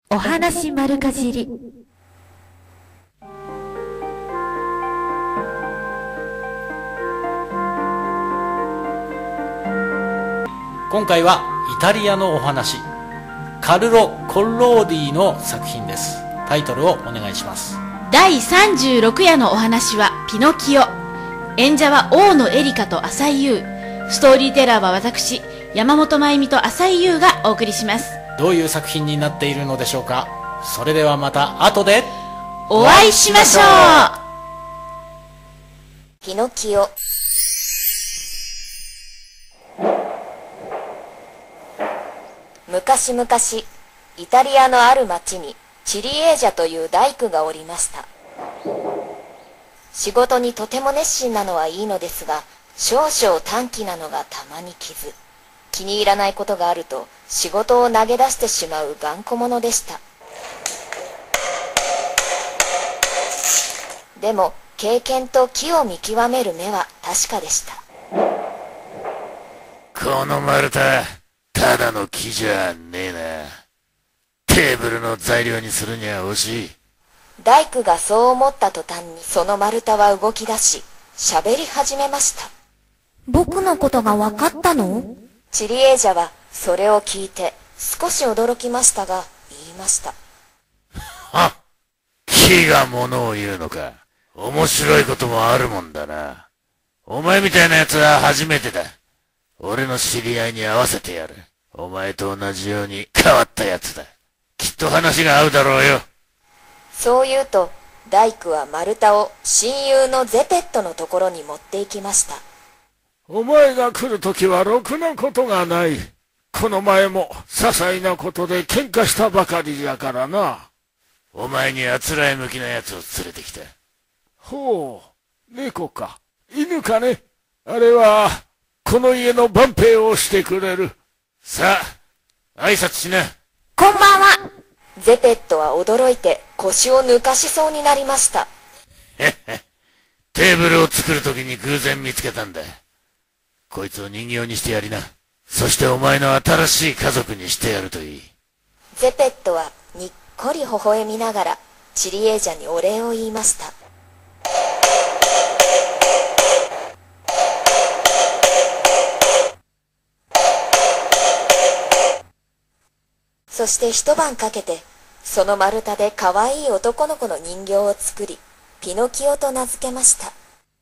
お話丸かじり。 今回はイタリアのお話、カルロ・コッローディの作品です。タイトルをお願いします。 第36夜のお話はピノキオ。演者は大野エリカと浅井優。ストーリーテラーは私山本真由美と浅井優がお送りします。 どういう作品になっているのでしょうか。それではまた後でお会いしましょう。 ピノキオ。昔々イタリアのある町にチリエージャという大工がおりました。仕事にとても熱心なのはいいのですが、少々短気なのがたまに傷。気に入らないことがあると仕事を投げ出してしまう頑固者でした。でも経験と木を見極める目は確かでした。 この丸太、ただの木じゃねえな。テーブルの材料にするには惜しい。 大工がそう思った途端にその丸太は動き出し、喋り始めました。 僕のことが分かったの？ チリエージャはそれを聞いて少し驚きましたが、言いました。 はっ、木が物を言うのか。面白いこともあるもんだな。お前みたいな奴は初めてだ。俺の知り合いに会わせてやる。お前と同じように変わった奴だ。きっと話が合うだろうよ。 そう言うと大工は丸太を親友のゼペットのところに持って行きました。 お前が来るときはろくなことがない。この前も些細なことで喧嘩したばかりじゃからな。 お前にあつらえ向きな奴を連れてきた。 ほう、猫か。犬かね。あれは、この家の番兵をしてくれる。 さあ、挨拶しな。 こんばんは。 ゼペットは驚いて腰を抜かしそうになりました。 へっへ。テーブルを作るときに偶然見つけたんだ。こいつを人形にしてやりな。そしてお前の新しい家族にしてやるといい。 ゼペットはにっこり微笑みながらチリエージャにお礼を言いました。そして一晩かけてその丸太でかわいい男の子の人形を作り、ピノキオと名付けました。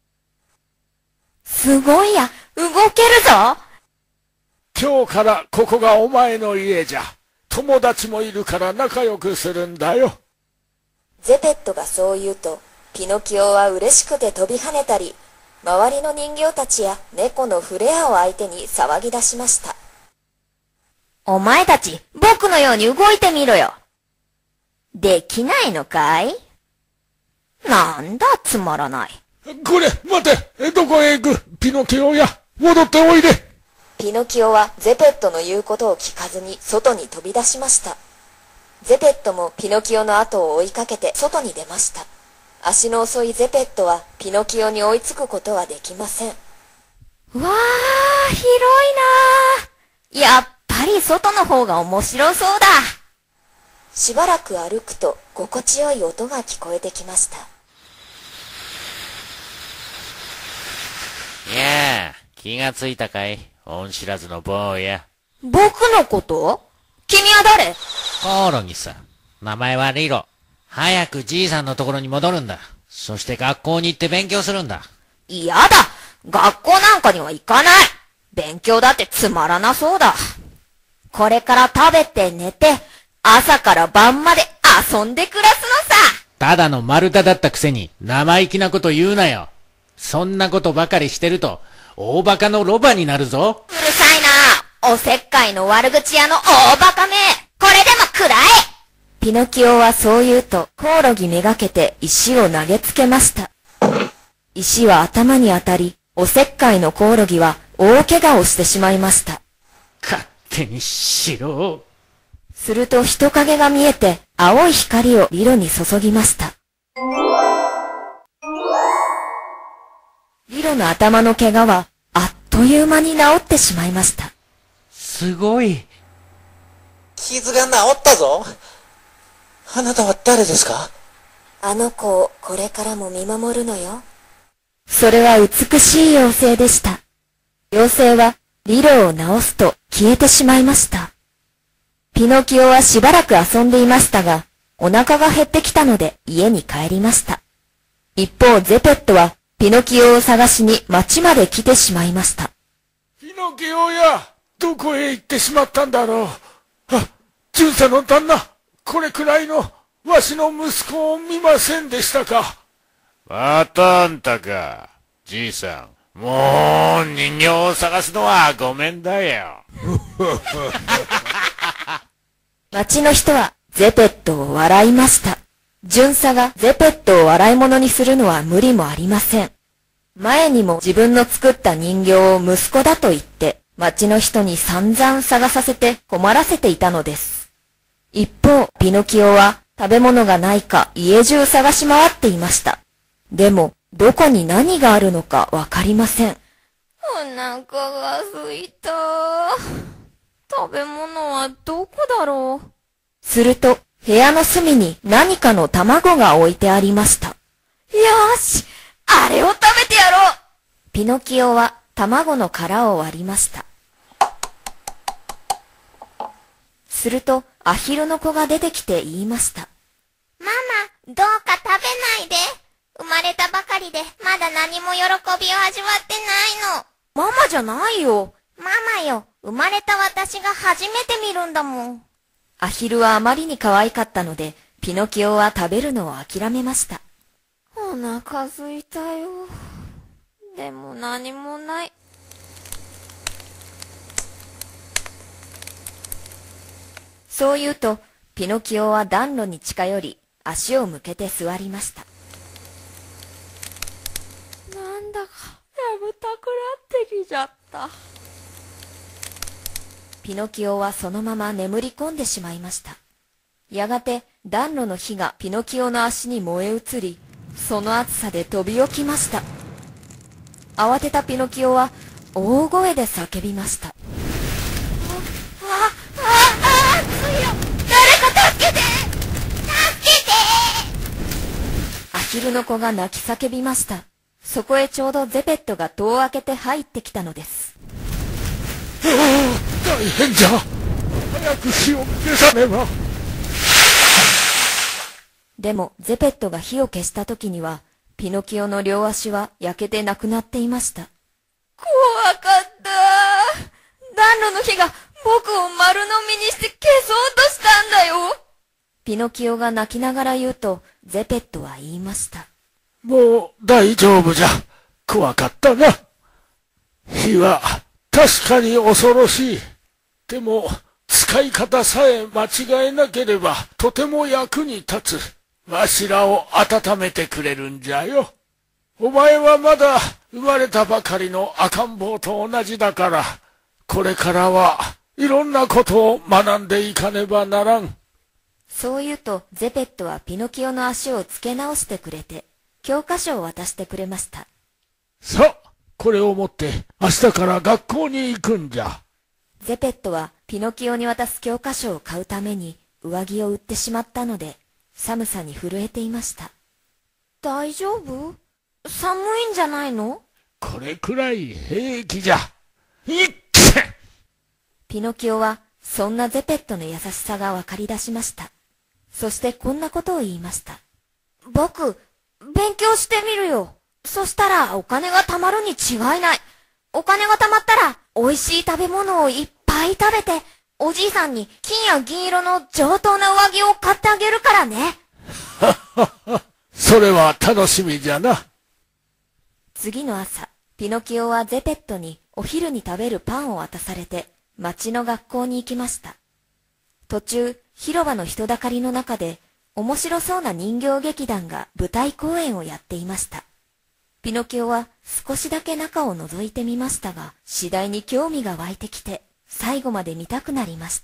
すごいや、動けるぞ。 今日からここがお前の家じゃ。友達もいるから仲良くするんだよ。 ゼペットがそう言うと、ピノキオは嬉しくて飛び跳ねたり、周りの人形たちや猫のフレアを相手に騒ぎ出しました。 お前たち、僕のように動いてみろよ。できないのかい？なんだ、つまらない。 これ、待て。どこへ行く？ピノキオや。戻っておいで。 ピノキオはゼペットの言うことを聞かずに外に飛び出しました。ゼペットもピノキオの後を追いかけて外に出ました。足の遅いゼペットはピノキオに追いつくことはできません。 わー、広いなー。やっぱり外の方が面白そうだ。 しばらく歩くと心地よい音が聞こえてきました。 いやあ、気がついたかい？恩知らずの坊や。 僕のこと？君は誰？ コオロギさ。名前はリロ。早くじいさんのところに戻るんだ。そして学校に行って勉強するんだ。 嫌だ。学校なんかには行かない。勉強だってつまらなそうだ。これから食べて寝て、朝から晩まで遊んで暮らすのさ。 ただの丸太だったくせに生意気なこと言うなよ。そんなことばかりしてると大バカのロバになるぞ。 うるさいな。おせっかいの悪口屋の大バカめ。これでも食らえ。 ピノキオはそう言うとコオロギめがけて石を投げつけました。石は頭に当たり、おせっかいのコオロギは大怪我をしてしまいました。 勝手にしろ。 すると人影が見えて青い光をリロに注ぎました。リロの頭の怪我はあっという間に治ってしまいました。 すごい。 傷が治ったぞ。 あなたは誰ですか？ あの子をこれからも見守るのよ。 それは美しい妖精でした。妖精はリロを直すと消えてしまいました。ピノキオはしばらく遊んでいましたが、お腹が減ってきたので家に帰りました。一方ゼペットはピノキオを探しに町まで来てしまいました。 ピノキオや、どこへ行ってしまったんだろう。巡査の旦那、これくらいのわしの息子を見ませんでしたか？ またあんたか、じいさん。もう人形を探すのはごめんだよ。 町の人はゼペットを笑いました。巡査がゼペットを笑い物にするのは無理もありません。前にも自分の作った人形を息子だと言って、町の人に散々探させて困らせていたのです。一方、ピノキオは食べ物がないか家中探し回っていました。でも、どこに何があるのかわかりません。 お腹が空いた。食べ物はどこだろう。すると、部屋の隅に何かの卵が置いてありました。よーし、あれを食べてやろう。ピノキオは卵の殻を割りました。すると、アヒルの子が出てきて言いました。 ママ、どうか食べないで。生まれたばかりで、まだ何も喜びを味わってないの。 ママじゃないよ。 ママよ、生まれた私が初めて見るんだもん。 アヒルはあまりに可愛かったので、ピノキオは食べるのを諦めました。お腹空いたよ。でも何もない。そう言うと、ピノキオは暖炉に近寄り、足を向けて座りました。なんだか眠たくなってきちゃった。ピノキオはそのまま眠り込んでしまいました。やがて暖炉の火がピノキオの足に燃え移り、その熱さで飛び起きました。慌てたピノキオは大声で叫びました。 熱いよ。誰か助けて。助けて。 アヒルの子が泣き叫びました。そこへちょうどゼペットが戸を開けて入ってきたのです。 大変じゃ。早く火を消さねば。 でもゼペットが火を消した時には、ピノキオの両足は焼けてなくなっていました。怖かった。暖炉の火が僕を丸飲みにして消そうとしたんだよ。ピノキオが泣きながら言うと、ゼペットは言いました。 もう大丈夫じゃ。怖かったな。火は確かに恐ろしい。でも使い方さえ間違えなければとても役に立つ。わしらを温めてくれるんじゃよ。お前はまだ生まれたばかりの赤ん坊と同じだから、これからはいろんなことを学んでいかねばならん。 そう言うとゼペットはピノキオの足を付け直してくれて、教科書を渡してくれました。 さあ、これを持って明日から学校に行くんじゃ。 ゼペットはピノキオに渡す教科書を買うために上着を売ってしまったので、寒さに震えていました。大丈夫？寒いんじゃないの？ これくらい平気じゃ。 ピノキオはそんなゼペットの優しさがわかり出しました。そしてこんなことを言いました。僕、勉強してみるよ。そしたらお金が貯まるに違いない。お金が貯まったら美味しい食べ物をいっぱい食べて、おじいさんに金や銀色の上等な上着を買ってあげるからね。 それは楽しみじゃな。 次の朝、ピノキオはゼペットにお昼に食べるパンを渡されて、町の学校に行きました。途中、広場の人だかりの中で、面白そうな人形劇団が舞台公演をやっていました。ピノキオは少しだけ中を覗いてみましたが、次第に興味が湧いてきて、最後まで見たくなりました。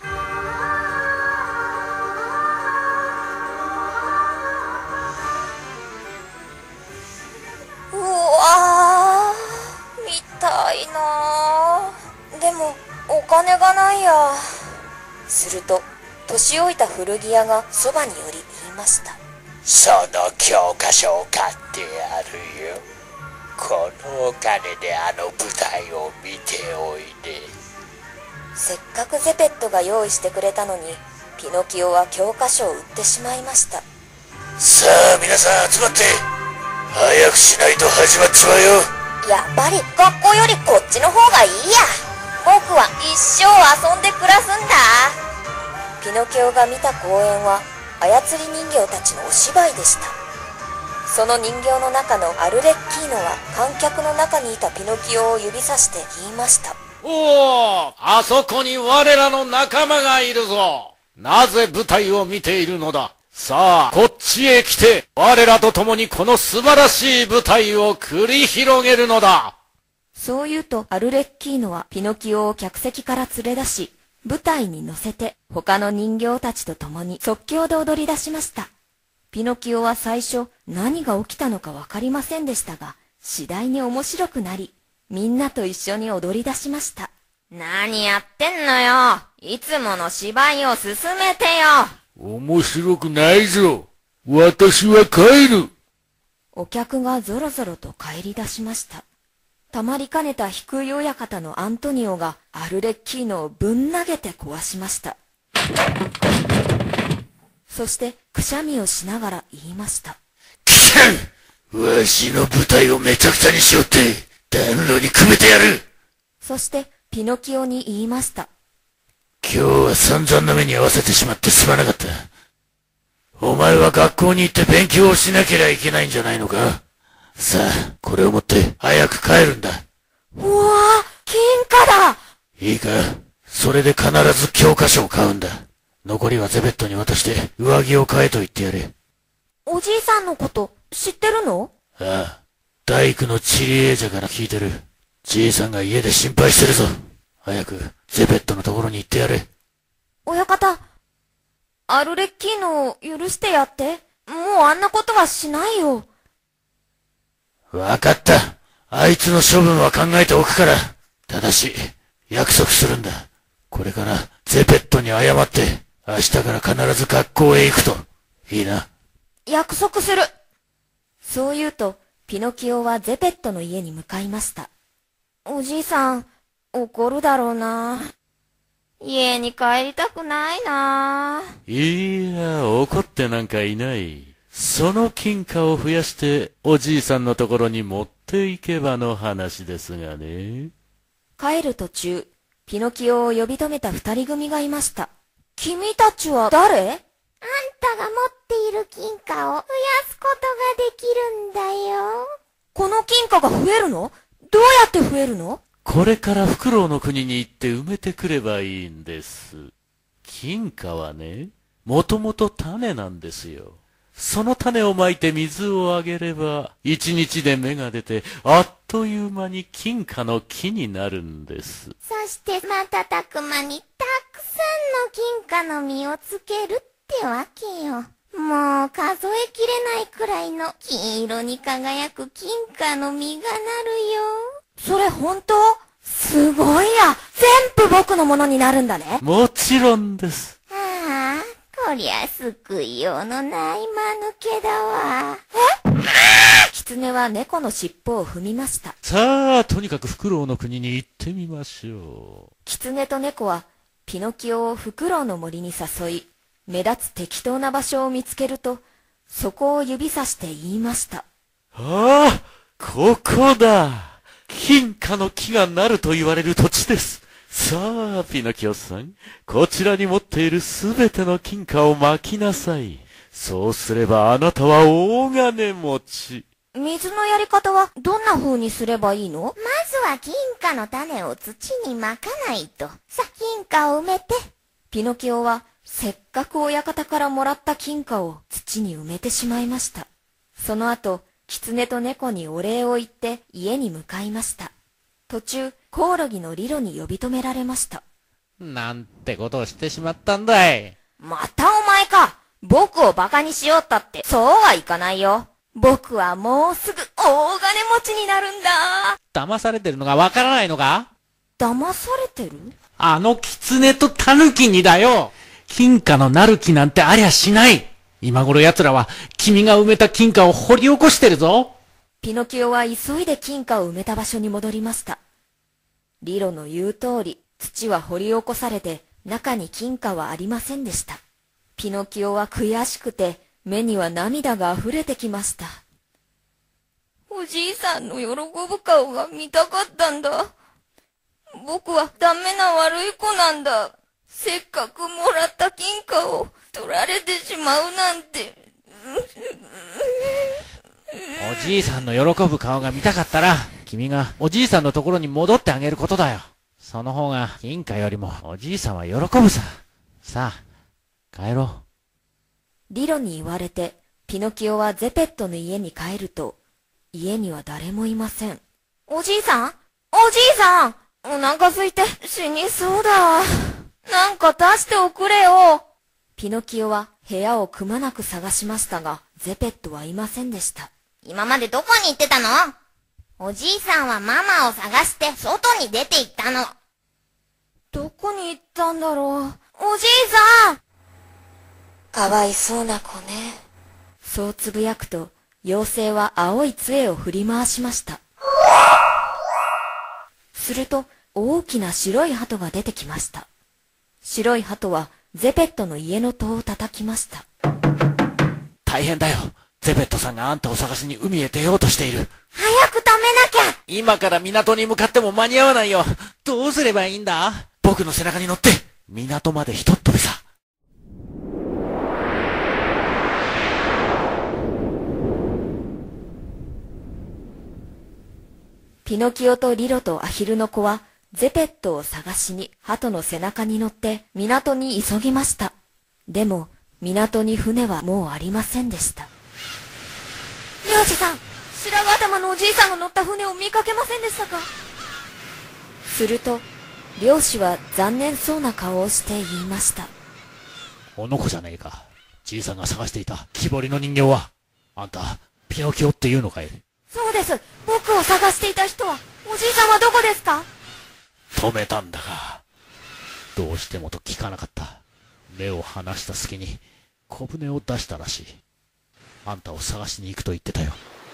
うわー、見たいなー。でもお金がないや。すると年老いた古着屋がそばに寄り言いました。 その教科書を買ってやるよ。このお金であの舞台を見ておいで。 せっかくゼペットが用意してくれたのに、ピノキオは教科書を売ってしまいました。 さあ皆さん集まって、早くしないと始まっちまうよ。 やっぱり学校よりこっちの方がいいや。僕は一生遊んで暮らすんだ。ピノキオが見た公演は操り人形たちのお芝居でした。その人形の中のアルレッキーノは観客の中にいたピノキオを指さして言いました。 おお、あそこに我らの仲間がいるぞ。なぜ舞台を見ているのだ。さあ、こっちへ来て、我らと共にこの素晴らしい舞台を繰り広げるのだ。 そう言うとアルレッキーノはピノキオを客席から連れ出し、舞台に乗せて他の人形たちと共に即興で踊り出しました。ピノキオは最初何が起きたのかわかりませんでしたが、次第に面白くなり、みんなと一緒に踊り出しました。 何やってんのよ。いつもの芝居を進めてよ。 面白くないぞ。私は帰る。 お客がぞろぞろと帰り出しました。たまりかねた低い親方のアントニオがアルレッキーノをぶん投げて壊しました。そしてくしゃみをしながら言いました。 わしの舞台をめちゃくちゃにしよって、暖炉にくべてやる。 そしてピノキオに言いました。 今日は散々な目に遭わせてしまってすまなかった。お前は学校に行って勉強をしなければいけないんじゃないのか。さあ、これを持って早く帰るんだ。 うわあ、金貨だ。 いいか、それで必ず教科書を買うんだ。残りはゼベットに渡して上着を買えと言ってやれ。 おじいさんのこと知ってるの？ ああ、大工のチリエージャから聞いてる。じいさんが家で心配してるぞ。早くゼベットのところに行ってやれ。 親方、アルレッキーノを許してやって。もうあんなことはしないよ。 わかった。あいつの処分は考えておくから。ただし、約束するんだ。これからゼペットに謝って、明日から必ず学校へ行くと。いいな。 約束する。そう言うと、ピノキオはゼペットの家に向かいました。おじいさん、怒るだろうな。 家に帰りたくないな。 いや、怒ってなんかいない。その金貨を増やしておじいさんのところに持っていけばの話ですがね。 帰る途中、ピノキオを呼び止めた二人組がいました。君たちは誰？ あんたが持っている金貨を増やすことができるんだよ。 この金貨が増えるの？どうやって増えるの？ これからフクロウの国に行って埋めてくればいいんです。金貨はね、もともと種なんですよ。その種をまいて水をあげれば、一日で芽が出て、あっという間に金貨の木になるんです。 そして瞬く間にたくさんの金貨の実をつけるってわけよ。もう数えきれないくらいの金色に輝く金貨の実がなるよ。 それ本当？すごいや。全部僕のものになるんだね。 もちろんです。 ああ、こりゃ救いようのない間抜けだわ。 狐は猫の尻尾を踏みました。 さあ、とにかくフクロウの国に行ってみましょう。 狐と猫はピノキオをフクロウの森に誘い、目立つ適当な場所を見つけると、そこを指さして言いました。 ああ、ここだ。金貨の木がなると言われる土地です。さあ、ピノキオさん、こちらに持っているすべての金貨をまきなさい。そうすればあなたは大金持ち。 水のやり方はどんな風にすればいいの？ まずは金貨の種を土にまかないと。さ、金貨を埋めて。 ピノキオはせっかく親方からもらった金貨を土に埋めてしまいました。その後、狐と猫にお礼を言って家に向かいました。途中、コオロギのリロに呼び止められました。 なんてことをしてしまったんだい。 またお前か。僕をバカにしようったって、そうはいかないよ。僕はもうすぐ大金持ちになるんだ。 騙されてるのがわからないのか？ 騙されてる？ あの狐とタヌキにだよ。 金貨のなる気なんてありゃしない。今頃奴らは君が埋めた金貨を掘り起こしてるぞ。 ピノキオは急いで金貨を埋めた場所に戻りました。リロの言う通り、土は掘り起こされて、中に金貨はありませんでした。ピノキオは悔しくて、目には涙が溢れてきました。おじいさんの喜ぶ顔が見たかったんだ。僕はダメな悪い子なんだ。せっかくもらった金貨を取られてしまうなんて。 おじいさんの喜ぶ顔が見たかったら、君がおじいさんのところに戻ってあげることだよ。その方が金貨よりもおじいさんは喜ぶさ。さあ、帰ろう。 リロに言われて、ピノキオはゼペットの家に帰ると、家には誰もいません。おじいさん、おじいさん、お腹空いて死にそうだ。なんか出しておくれよ。ピノキオは部屋をくまなく探しましたが、ゼペットはいませんでした。 今までどこに行ってたの？おじいさんはママを探して外に出て行ったの。 どこに行ったんだろう。おじいさん！ かわいそうな子ね。 そうつぶやくと、妖精は青い杖を振り回しました。すると、大きな白い鳩が出てきました。白い鳩はゼペットの家の戸を叩きました。 大変だよ。ゼペットさんがあんたを探しに海へ出ようとしている。 早く止めなきゃ。 今から港に向かっても間に合わないよ。どうすればいいんだ？僕の背中に乗って、港までひとっ飛びさ。 ピノキオとリロとアヒルの子は、ゼペットを探しに鳩の背中に乗って港に急ぎました。でも、港に船はもうありませんでした。漁師さん、白髪頭のおじいさんが乗った船を見かけませんでしたか？すると、漁師は残念そうな顔をして言いました。 この子じゃねえか。じいさんが探していた木彫りの人形は。あんた、ピノキオっていうのかい？ そうです。僕を探していた人は、おじいさんはどこですか？ 止めたんだが、どうしてもと聞かなかった。目を離した隙に小舟を出したらしい。あんたを探しに行くと言ってたよ。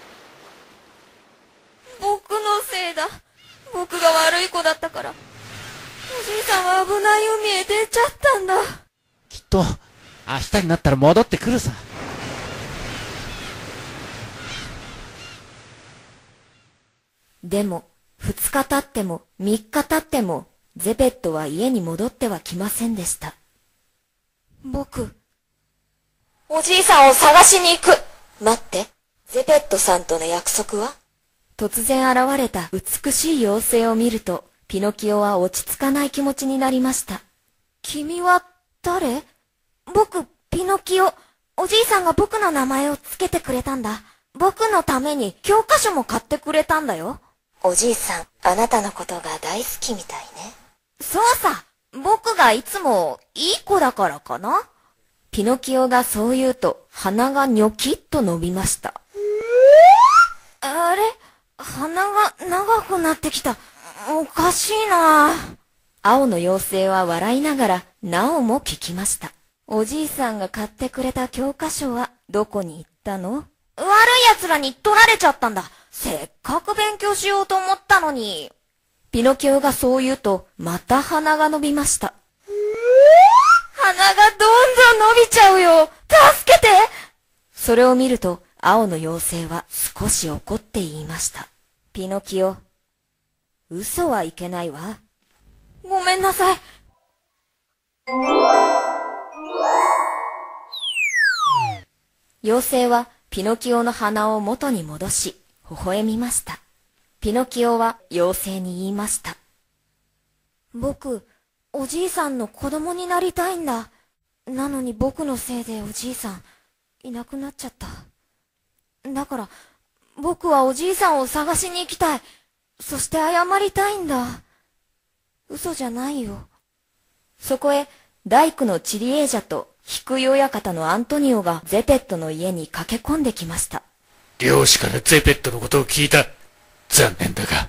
僕のせいだ。僕が悪い子だったから。おじいさんは危ない海へ出ちゃったんだ。 きっと明日になったら戻ってくるさ。 でも、2日経っても3日経っても、ゼペットは家に戻ってはきませんでした。僕、 おじいさんを探しに行く。待って、ゼペットさんとの約束は？ 突然現れた美しい妖精を見ると、ピノキオは落ち着かない気持ちになりました。君は誰？僕、ピノキオ。おじいさんが僕の名前をつけてくれたんだ。僕のために教科書も買ってくれたんだよ。 おじいさん、あなたのことが大好きみたいね。 そうさ、僕がいつもいい子だからかな。ピノキオがそう言うと、鼻がニョキッと伸びました。あれ？鼻が長くなってきた。おかしいな。青の妖精は笑いながら、なおも聞きました。おじいさんが買ってくれた教科書はどこに行ったの？悪い奴らに取られちゃったんだ。せっかく勉強しようと思ったのに。ピノキオがそう言うと、また鼻が伸びました。鼻がどんどん伸びちゃうよ。助けて！それを見ると、青の妖精は少し怒って言いました。ピノキオ、嘘はいけないわ。ごめんなさい。妖精はピノキオの鼻を元に戻し、微笑みました。ピノキオは妖精に言いました。僕、おじいさんの子供になりたいんだ。なのに僕のせいでおじいさん、いなくなっちゃった。だから、僕はおじいさんを探しに行きたい。そして謝りたいんだ。嘘じゃないよ。そこへ、大工のチリエージャと低い親方のアントニオがゼペットの家に駆け込んできました。 漁師からゼペットのことを聞いた。残念だが、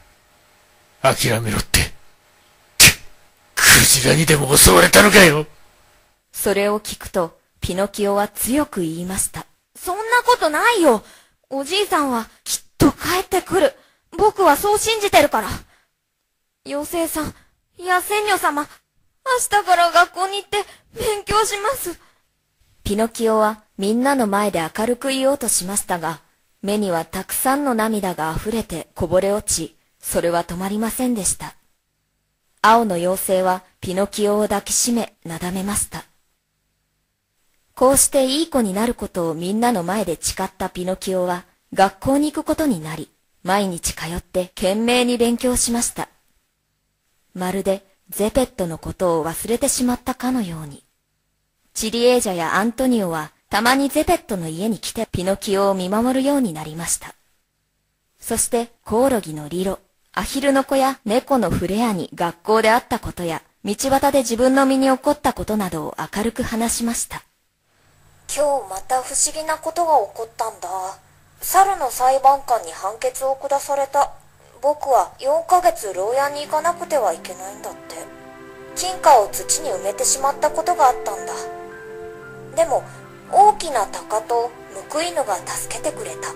諦めろって。クジラにでも襲われたのかよ。 それを聞くと、ピノキオは強く言いました。そんなことないよ。おじいさんはきっと帰ってくる。僕はそう信じてるから。妖精さん、いや仙女様、明日から学校に行って勉強します。ピノキオはみんなの前で明るく言おうとしましたが、目にはたくさんの涙が溢れてこぼれ落ち、それは止まりませんでした。青の妖精はピノキオを抱きしめ、なだめました。こうしていい子になることをみんなの前で誓ったピノキオは学校に行くことになり、毎日通って懸命に勉強しました。まるでゼペットのことを忘れてしまったかのように。チリエージャやアントニオはたまにゼペットの家に来てピノキオを見守るようになりました。そしてコオロギのリロ、アヒルの子や猫のフレアに学校で会ったことや、道端で自分の身に起こったことなどを明るく話しました。 今日また不思議なことが起こったんだ。猿の裁判官に判決を下された。僕は4ヶ月牢屋に行かなくてはいけないんだって。金貨を土に埋めてしまったことがあったんだ。でも大きな鷹と報い犬が助けてくれた。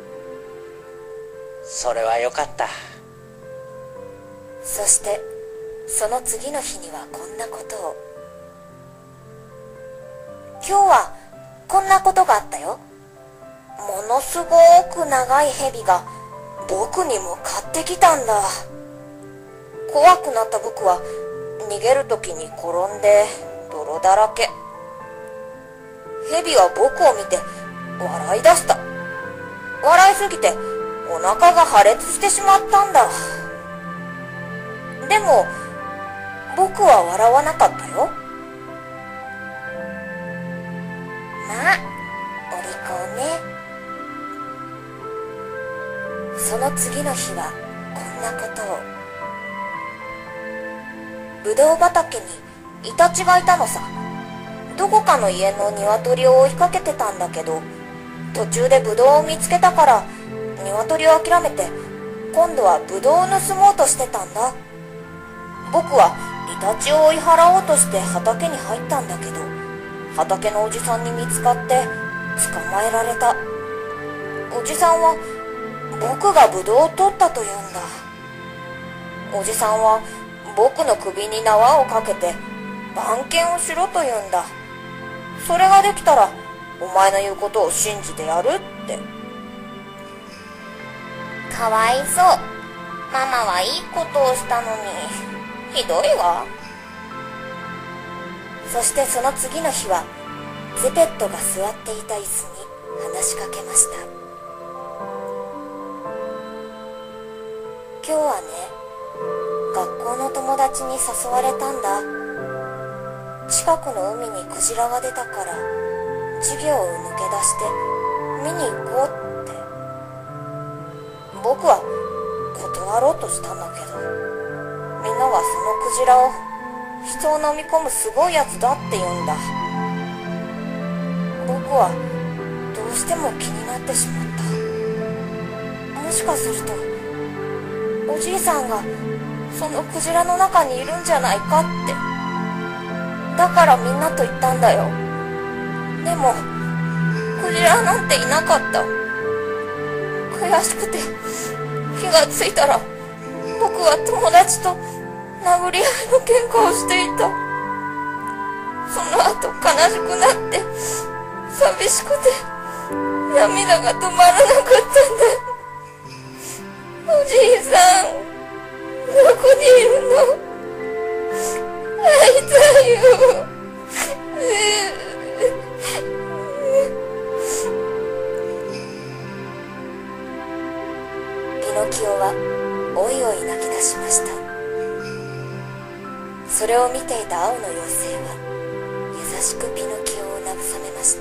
それはよかった。 そしてその次の日にはこんなことを。今日はこんなことがあったよ。ものすごく長い蛇が僕に向かってきたんだ。怖くなった僕は逃げるときに転んで泥だらけ。蛇は僕を見て笑い出した。笑いすぎてお腹が破裂してしまったんだ。でも僕は笑わなかったよ。まあお利口ね。その次の日はこんなことを。ぶどう畑にイタチがいたのさ。どこかの家の鶏を追いかけてたんだけど、途中でぶどうを見つけたから鶏を諦めて今度はぶどうを盗もうとしてたんだ。僕はイタチを追い払おうとして畑に入ったんだけど、畑のおじさんに見つかって捕まえられた。おじさんは僕がブドウを取ったと言うんだ。おじさんは僕の首に縄をかけて番犬をしろと言うんだ。それができたらお前の言うことを信じてやるって。かわいそう。ママはいいことをしたのにひどいわ。そしてその次の日はゼペットが座っていた椅子に話しかけました。今日はね、学校の友達に誘われたんだ。近くの海にクジラが出たから授業を抜け出して見に行こうって。僕は断ろうとしたんだけど、みんながそのクジラを人を飲み込むすごいやつだって言うんだ。僕はどうしても気になってしまった。もしかするとおじいさんがそのクジラの中にいるんじゃないかって。だからみんなと言ったんだよ。でもクジラなんていなかった。悔しくて気がついたら僕は友達と殴り合いの喧嘩をしていた。その後悲しくなって寂しくて涙が止まらなかったんだ。おじいさん、どこにいるの？会いたいよ。ピノキオはおいおい泣き出しました。それを見ていた青の妖精は優しくピノキオを慰めました。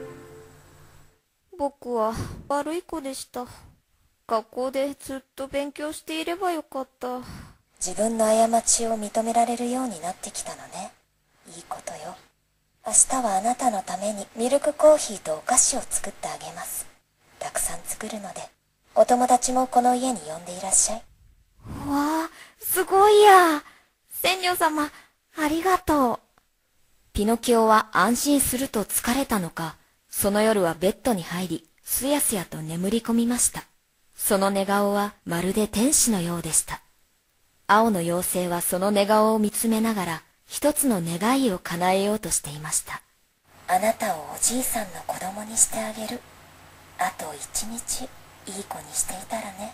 僕は悪い子でした。学校でずっと勉強していればよかった。 自分の過ちを認められるようになってきたのね。いいことよ。明日はあなたのためにミルクコーヒーとお菓子を作ってあげます。たくさん作るので、お友達もこの家に呼んでいらっしゃい。 わあ、すごいや。仙女様、ありがとう。 ピノキオは安心すると疲れたのか、その夜はベッドに入り、すやすやと眠り込みました。その寝顔はまるで天使のようでした。青の妖精はその寝顔を見つめながら、一つの願いを叶えようとしていました。 あなたをおじいさんの子供にしてあげる。あと一日いい子にしていたらね。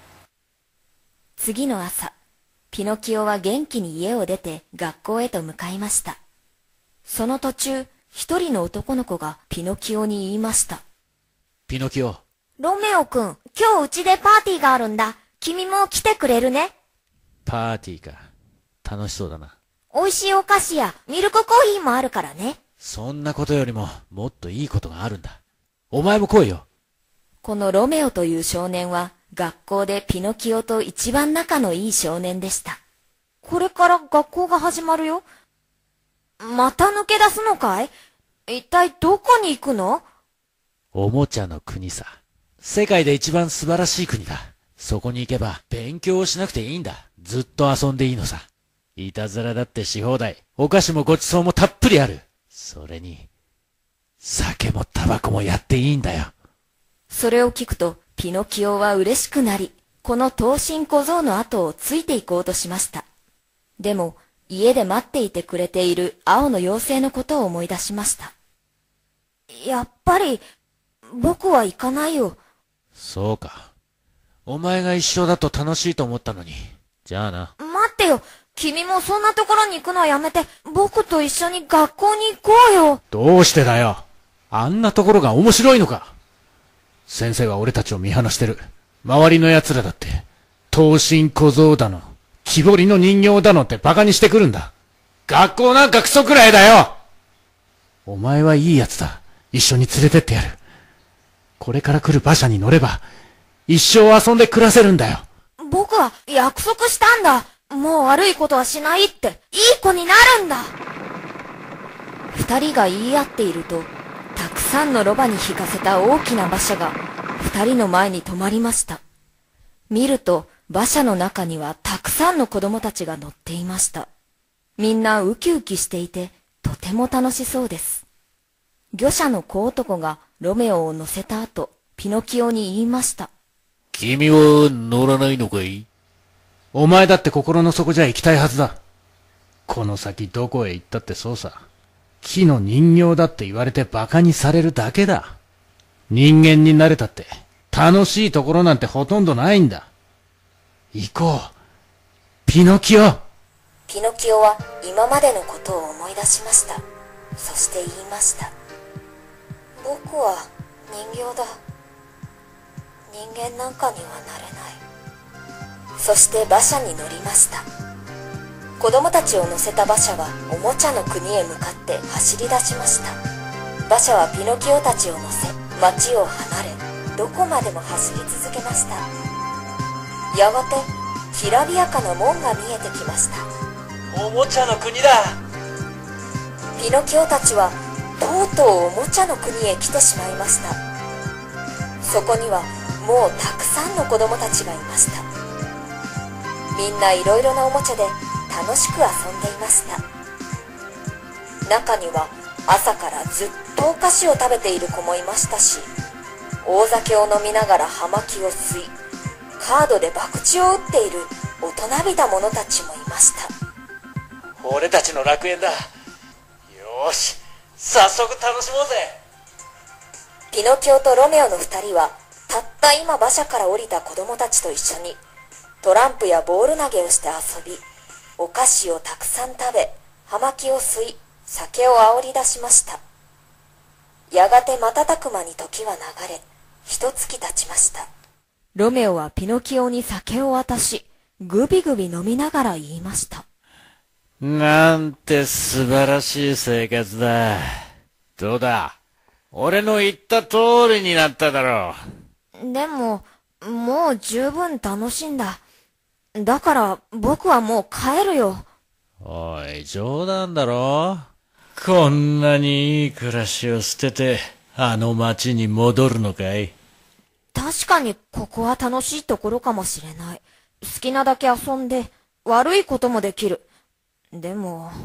次の朝、ピノキオは元気に家を出て学校へと向かいました。その途中、一人の男の子がピノキオに言いました。 ピノキオ。 ロメオくん、今日うちでパーティーがあるんだ。君も来てくれるね。 パーティーか。楽しそうだな。 美味しいお菓子やミルクコーヒーもあるからね。 そんなことよりももっといいことがあるんだ。お前も来いよ。 このロメオという少年は学校でピノキオと一番仲のいい少年でした。これから学校が始まるよ。また抜け出すのかい？一体どこに行くの？ おもちゃの国さ。世界で一番素晴らしい国だ。そこに行けば勉強をしなくていいんだ。ずっと遊んでいいのさ。いたずらだってし放題。お菓子もごちそうもたっぷりある。それに、酒もタバコもやっていいんだよ。 それを聞くと、ピノキオは嬉しくなり、この頭身小僧の後をついて行こうとしました。でも、家で待っていてくれている青の妖精のことを思い出しました。やっぱり、僕は行かないよ。 そうか。お前が一緒だと楽しいと思ったのに。じゃあな。 待ってよ。君もそんなところに行くのはやめて、僕と一緒に学校に行こうよ。 どうしてだよ。あんなところが面白いのか。先生は俺たちを見放してる。周りの奴らだって、頭身小僧だの、木彫りの人形だのって馬鹿にしてくるんだ。学校なんかクソくらいだよ。お前はいい奴だ。一緒に連れてってやる。これから来る馬車に乗れば、一生遊んで暮らせるんだよ。 僕は約束したんだ。もう悪いことはしないって、いい子になるんだ。二人が言い合っていると、たくさんのロバに引かせた大きな馬車が二人の前に止まりました。見ると馬車の中にはたくさんの子供たちが乗っていました。みんなウキウキしていてとても楽しそうです。御者の小男がロメオを乗せた後、ピノキオに言いました。 君は乗らないのかい？ お前だって心の底じゃ行きたいはずだ。この先どこへ行ったってそうさ。木の人形だって言われて馬鹿にされるだけだ。人間になれたって楽しいところなんてほとんどないんだ。行こう。ピノキオ。 ピノキオは今までのことを思い出しました。そして言いました。僕は人形だ。人間なんかにはなれない。そして馬車に乗りました。子供たちを乗せた馬車はおもちゃの国へ向かって走り出しました。馬車はピノキオたちを乗せ、町を離れ、どこまでも走り続けました。やがてきらびやかな門が見えてきました。 おもちゃの国だ。 ピノキオたちはとうとうおもちゃの国へ来てしまいました。そこにはもうたくさんの子供たちがいました。みんないろいろなおもちゃで楽しく遊んでいました。中には朝からずっとお菓子を食べている子もいましたし、大酒を飲みながら葉巻を吸い、カードで博打を打っている大人びた者たちもいました。 俺たちの楽園だ。よーし、早速楽しもうぜ。 ピノキオとロメオの2人はたった今馬車から降りた子供たちと一緒にトランプやボール投げをして遊び、お菓子をたくさん食べ、葉巻を吸い、酒をあおり出しました。やがて瞬く間に時は流れ、一月経ちました。 ロメオはピノキオに酒を渡し、ぐびぐび飲みながら言いました。 なんて素晴らしい生活だ。どうだ？俺の言った通りになっただろう。でも、もう十分楽しんだ。だから僕はもう帰るよ。 おい、冗談だろ？こんなにいい暮らしを捨てて、あの町に戻るのかい？ 確かにここは楽しいところかもしれない。好きなだけ遊んで、悪いこともできる。でも、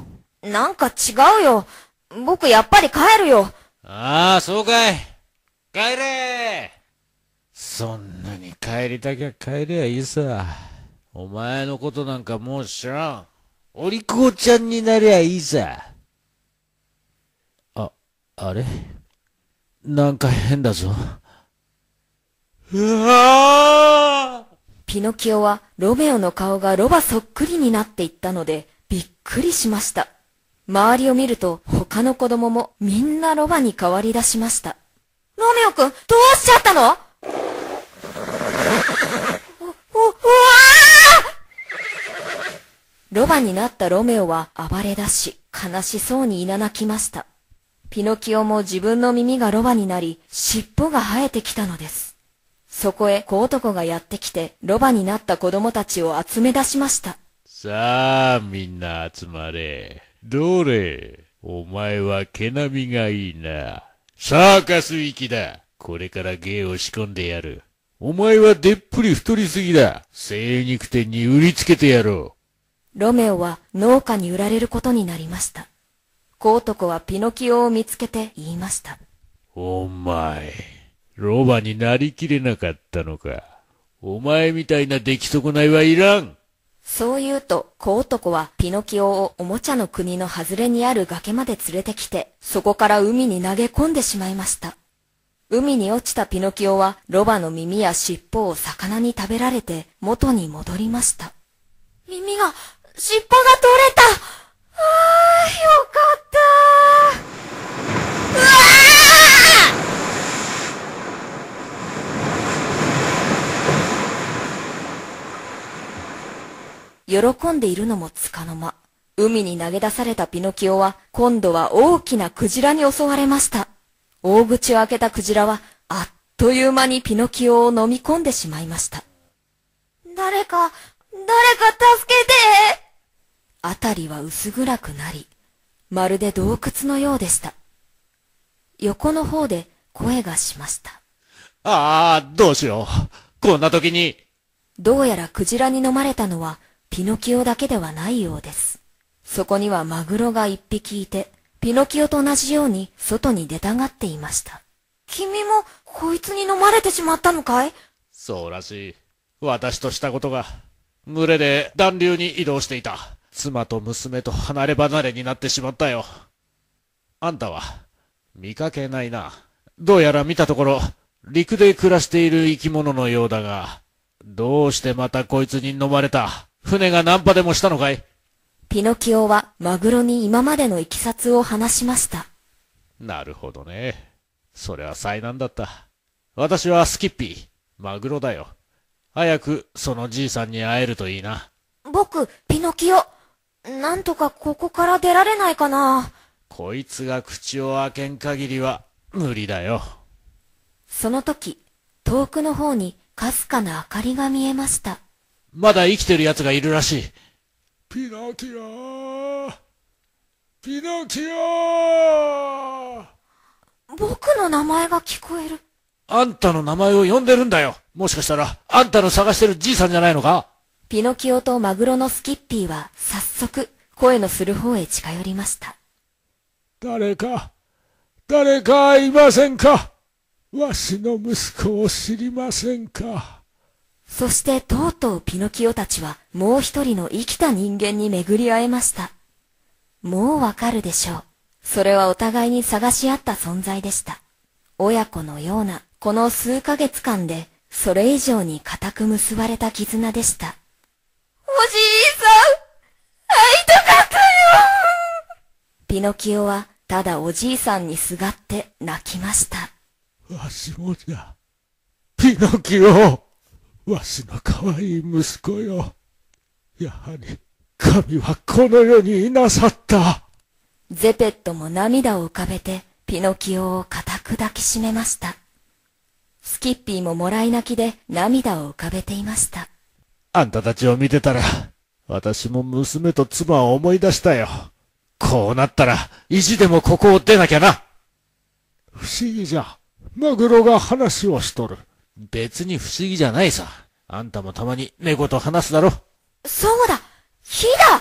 なんか違うよ。僕やっぱり帰るよ。 ああ、そうかい。帰れー。そんなに帰りたきゃ帰りゃいいさ。お前のことなんかもう知らん。お利口ちゃんになりゃいいさ。あれなんか変だぞ。うわー！ ピノキオはロメオの顔がロバそっくりになっていったのでびっくりしました。周りを見ると他の子供もみんなロバに変わり出しました。ロメオくん、どうしちゃったの？うわー！ロバになったロメオは暴れ出し、悲しそうにいな泣きました。ピノキオも自分の耳がロバになり、尻尾が生えてきたのです。そこへ小男がやってきて、ロバになった子供たちを集め出しました。 さあ、みんな集まれ。どれ、お前は毛並みがいいな。サーカス行きだ。これから芸を仕込んでやる。お前はでっぷり太りすぎだ。精肉店に売りつけてやろう。ロメオは農家に売られることになりました。小男はピノキオを見つけて言いました。 お前、ロバになりきれなかったのか。お前みたいな出来損ないはいらん。 そう言うと、小男はピノキオをおもちゃの国の外れにある崖まで連れてきて、そこから海に投げ込んでしまいました。海に落ちたピノキオは、ロバの耳や尻尾を魚に食べられて、元に戻りました。耳が、尻尾が取れた！ああ、よかった。うわあ！喜んでいるのもつかの間、海に投げ出されたピノキオは、今度は大きなクジラに襲われました。大口を開けたクジラは、あっという間にピノキオを飲み込んでしまいました。誰か助けて！あたりは薄暗くなり、まるで洞窟のようでした。横の方で声がしました。 ああ、どうしよう。こんな時に。 どうやらクジラに飲まれたのはピノキオだけではないようです。そこにはマグロが一匹いて、ピノキオと同じように外に出たがっていました。君もこいつに飲まれてしまったのかい？ そうらしい。私としたことが、群れで暖流に移動していた。妻と娘と離れ離れになってしまったよ。あんたは、見かけないな。どうやら見たところ、陸で暮らしている生き物のようだが、どうしてまたこいつに飲まれた？船が難破でもしたのかい？ ピノキオはマグロに今までのいきさつを話しました。 なるほどね。それは災難だった。私はスキッピー、マグロだよ。早くそのじいさんに会えるといいな。 僕、ピノキオ。なんとかここから出られないかな。 こいつが口を開けん限りは無理だよ。 その時、遠くの方にかすかな明かりが見えました。 まだ生きてる奴がいるらしい。 ピノキオ！ピノキオ！ 僕の名前が聞こえる。 あんたの名前を呼んでるんだよ。もしかしたら、あんたの探してるじいさんじゃないのか？ ピノキオとマグロのスキッピーは早速声のする方へ近寄りました。 誰かいませんか？わしの息子を知りませんか？ そしてとうとうピノキオたちはもう一人の生きた人間に巡り会えました。もうわかるでしょう。それはお互いに探し合った存在でした。親子のようなこの数ヶ月間でそれ以上に固く結ばれた絆でした。おじいさん、会いたかったよ。ピノキオはただおじいさんにすがって泣きました。 わしもじゃ。ピノキオ、わしの可愛い息子よ。やはり神はこの世にいなさった。 ゼペットも涙を浮かべてピノキオを固く抱きしめました。スキッピーももらい泣きで涙を浮かべていました。 あんたたちを見てたら、私も娘と妻を思い出したよ。こうなったら、意地でもここを出なきゃな。 不思議じゃ。マグロが話をしとる。 別に不思議じゃないさ。あんたもたまに猫と話すだろ。 そうだ、火だ。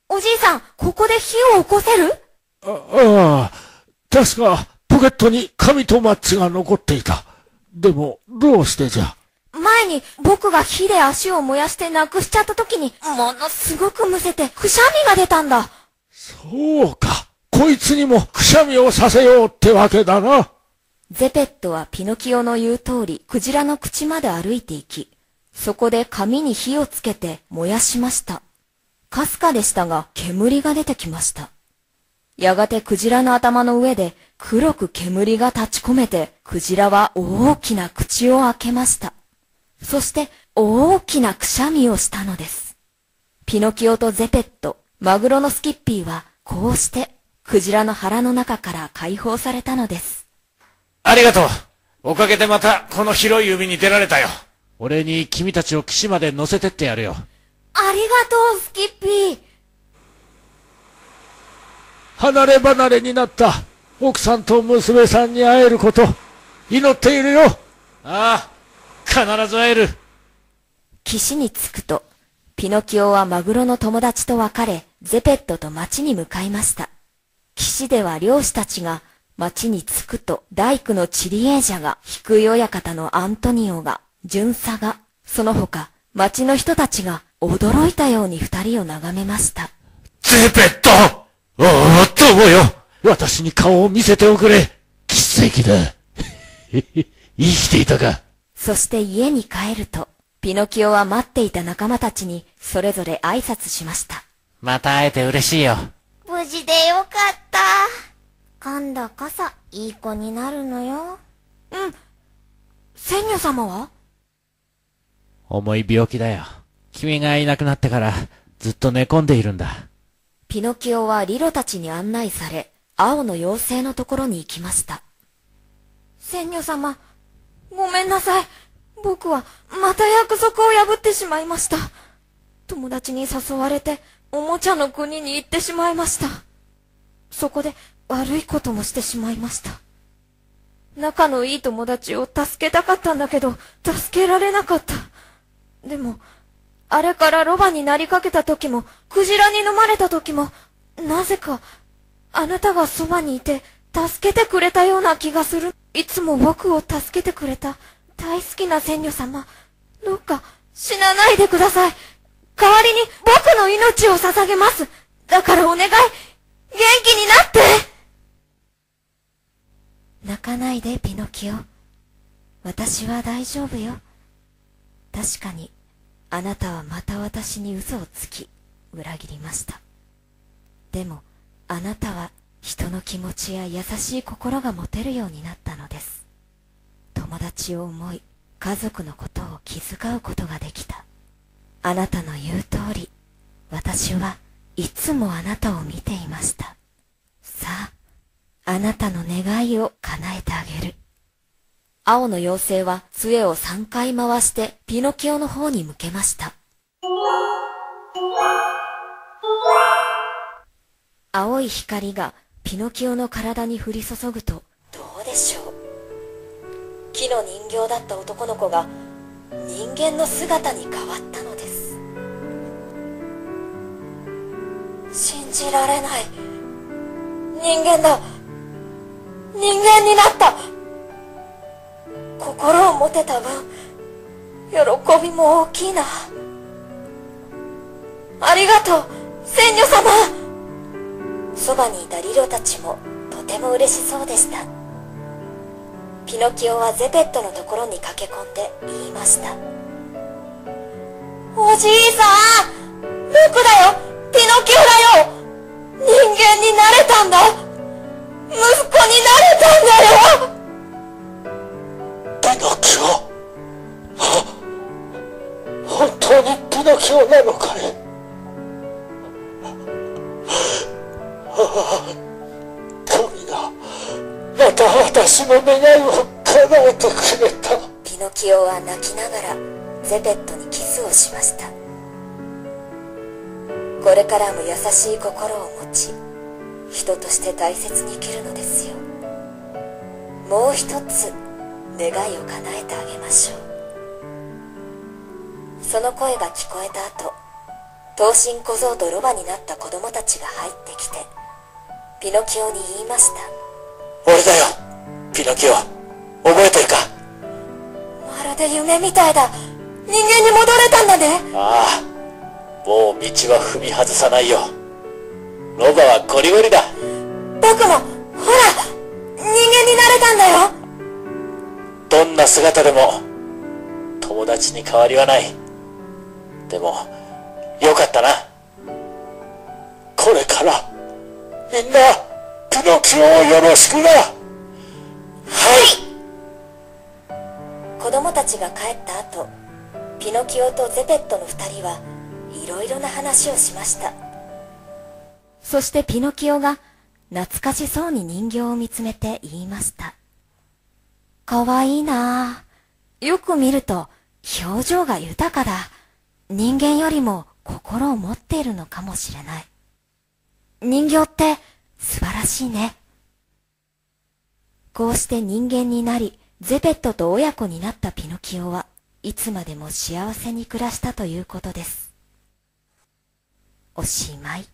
おじいさん、ここで火を起こせる？ ああ、確かポケットに紙とマッチが残っていた。でも、どうしてじゃ？ 前に僕が火で足を燃やしてなくしちゃった時に、ものすごくむせてくしゃみが出たんだ。 そうか。こいつにもくしゃみをさせようってわけだな。 ゼペットはピノキオの言う通り、クジラの口まで歩いていき、そこで紙に火をつけて燃やしました。かすかでしたが、煙が出てきました。やがてクジラの頭の上で黒く煙が立ち込めて、クジラは大きな口を開けました。そして大きなくしゃみをしたのです。ピノキオとゼペット、マグロのスキッピーはこうしてクジラの腹の中から解放されたのです。 ありがとう。おかげでまたこの広い海に出られたよ。 俺に君たちを岸まで乗せてってやるよ。 ありがとう、スキッピー。 離れ離れになった奥さんと娘さんに会えること、祈っているよ。 ああ、必ず会える。 岸に着くと、ピノキオはマグロの友達と別れ、ゼペットと町に向かいました。岸では漁師たちが、町に着くと、大工のチリエージャが、低い親方のアントニオが、巡査が、その他、町の人たちが、驚いたように二人を眺めました。 ゼペット！おー、友よ！ 私に顔を見せておくれ。 奇跡だ。生きていたか。 そして家に帰ると、ピノキオは待っていた仲間たちに、それぞれ挨拶しました。 また会えて嬉しいよ。 無事でよかった。今度こそいい子になるのよ。 仙女様は？ 重い病気だよ。君がいなくなってからずっと寝込んでいるんだ。 ピノキオはリロたちに案内され、青の妖精のところに行きました。 仙女様、ごめんなさい。僕はまた約束を破ってしまいました。友達に誘われておもちゃの国に行ってしまいました。そこで悪いこともしてしまいました。仲のいい友達を助けたかったんだけど、助けられなかった。でも、あれからロバになりかけた時も、クジラに飲まれた時も、なぜか、あなたがそばにいて、助けてくれたような気がする。いつも僕を助けてくれた、大好きな仙女様。どうか、死なないでください。代わりに、僕の命を捧げます。だからお願い、元気になって。 泣かないで、ピノキオ。私は大丈夫よ。確かに、あなたはまた私に嘘をつき、裏切りました。でも、あなたは人の気持ちや優しい心が持てるようになったのです。友達を思い、家族のことを気遣うことができた。あなたの言う通り、私はいつもあなたを見ていました。さあ、あなたの願いを叶えてあげる。青の妖精は杖を3回回してピノキオの方に向けました。青い光がピノキオの体に降り注ぐと、どうでしょう。木の人形だった男の子が人間の姿に変わったのです。 信じられない。人間だ。人間になった。心を持てた分、喜びも大きいな。ありがとう、仙女様。 そばにいたリロたちもとても嬉しそうでした。ピノキオはゼペットのところに駆け込んで言いました。 おじいさん、僕だよ、ピノキオだよ。人間になれたんだ。息子になれたんだよ。 ピノキオ、本当にピノキオなのかい。神がまた私の願いを叶えてくれた。 ピノキオは泣きながらゼペットにキスをしました。これからも優しい心を持ち、人として大切に生きるのですよ。もう一つ願いを叶えてあげましょう。その声が聞こえた後、 頭身小僧とロバになった子供たちが入ってきて、ピノキオに言いました。 俺だよ、ピノキオ。覚えてるか？ まるで夢みたいだ。人間に戻れたんだね。 ああ、もう道は踏み外さないよ。ロバはゴリゴリだ。 僕も、ほら、人間になれたんだよ。 どんな姿でも友達に変わりはない。でもよかったな。これからみんなピノキオをよろしくな。はい。 子供たちが帰った後、ピノキオとゼペットの2人はいろいろな話をしました。そしてピノキオが懐かしそうに人形を見つめて言いました。かわいいなあ。よく見ると表情が豊かだ。人間よりも心を持っているのかもしれない。人形って素晴らしいね。こうして人間になり、ゼペットと親子になったピノキオはいつまでも幸せに暮らしたということです。おしまい。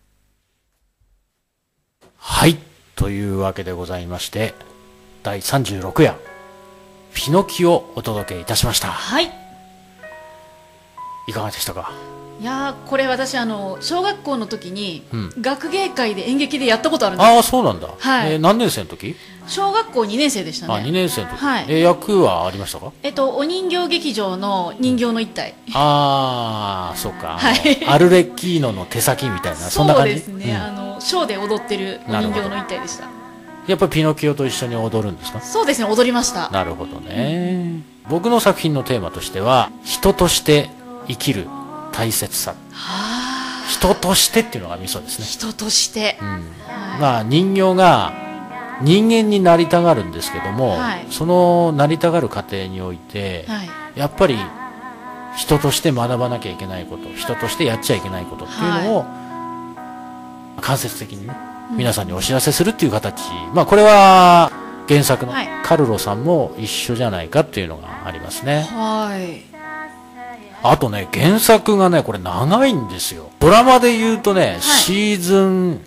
はい。というわけでございまして、第36夜、ピノキオをお届けいたしました。 はい。 いかがでしたか？ いやー、これ私小学校の時に、学芸会で演劇でやったことあるんです。 ああ、そうなんだ。 はい。 何年生の時？ 小学校2年生でしたね。 あ、2年生の時。 はい。 役はありましたか？ お人形劇場の人形の一体。 ああ、そうか。 はい。 アルレッキーノの手先みたいな、そんな感じ。 そうですね。ショーで踊ってるお人形の一体でした。 やっぱりピノキオと一緒に踊るんですか？ そうですね、踊りました。 なるほどね。僕の作品のテーマとしては、人として生きる大切さ。人としてっていうのがミソですね。 人として。 まあ人形が人間になりたがるんですけども、そのなりたがる過程において、やっぱり人として学ばなきゃいけないこと、人としてやっちゃいけないことっていうのを、間接的にね、皆さんにお知らせするっていう形、まあこれは原作のカルロさんも一緒じゃないかっていうのがありますね。 はい。 あとね、原作がね、これ長いんですよ。ドラマで言うとね、シーズン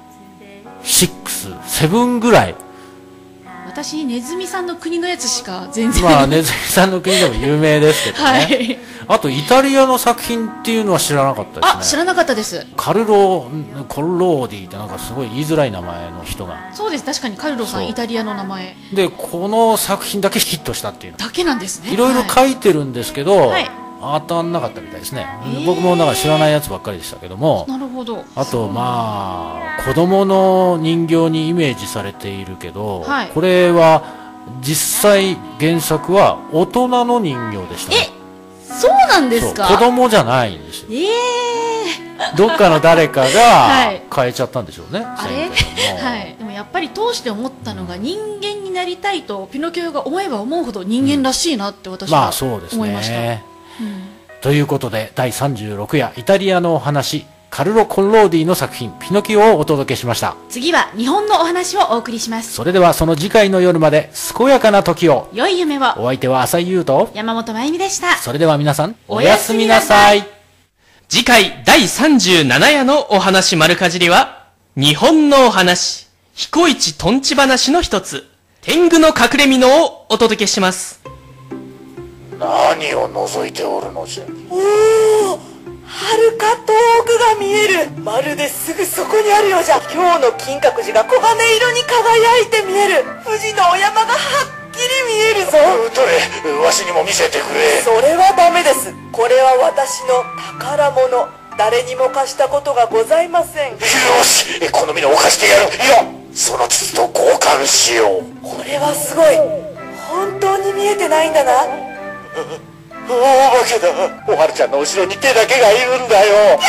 6、7ぐらい。 私、ネズミさんの国のやつしか全然。 まあ、ネズミさんの国でも有名ですけどね。はい。あと、イタリアの作品っていうのは知らなかったですね。 あ、知らなかったです。 カルロ・コローディってなんかすごい言いづらい名前の人が。 そうです、確かにカルロさん、イタリアの名前。 で、この作品だけヒットしたっていう。 だけなんですね。 いろいろ書いてるんですけど、当たんなかったみたいですね。僕もなんか知らないやつばっかりでしたけども。 なるほど。 あと、まあ、子供の人形にイメージされているけど、これは実際原作は大人の人形でしたね。 そうなんですか？ 子供じゃないんですよ。どっかの誰かが変えちゃったんでしょうね。 あれ？はい。でもやっぱり通して思ったのが、人間になりたいとピノキオが思えば思うほど人間らしいなって私は思いました。ということで、第36夜イタリアのお話、カルロ・コンローディの作品ピノキオをお届けしました。 次は日本のお話をお送りします。 それではその次回の夜まで健やかな時を。 良い夢を。 お相手は浅井優と山本真由美でした。 それでは皆さん、おやすみなさい。 次回第37夜のお話丸かじりは、日本のお話、彦一とんち話の一つ、天狗の隠れ蓑をお届けします。 何を覗いておるのじゃ。 おお、はるか遠くが見える。まるですぐそこにあるようじゃ。今日の金閣寺が黄金色に輝いて見える。富士のお山がはっきり見えるぞ。 どれ、わしにも見せてくれ。 それはダメです。これは私の宝物。誰にも貸したことがございません。よし、好みのを貸してやる。いや、その筒と交換しよう。 これはすごい。本当に見えてないんだな。 お化けだ。おはるちゃんの後ろに手だけがいるんだよ。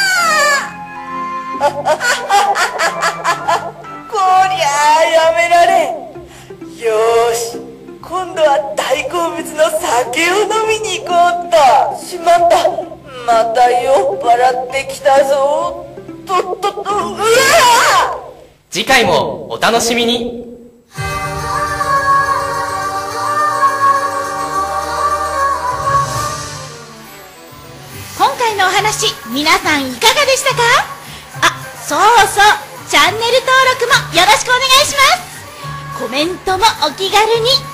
こりゃあやめられん。よーし、今度は大好物の酒を飲みに行こうっと。しまった、また酔っ払ってきたぞ。うわー。 次回もお楽しみに。 今回のお話話、皆さんいかがでしたか？あ、そうそう、チャンネル登録もよろしくお願いします。コメントもお気軽に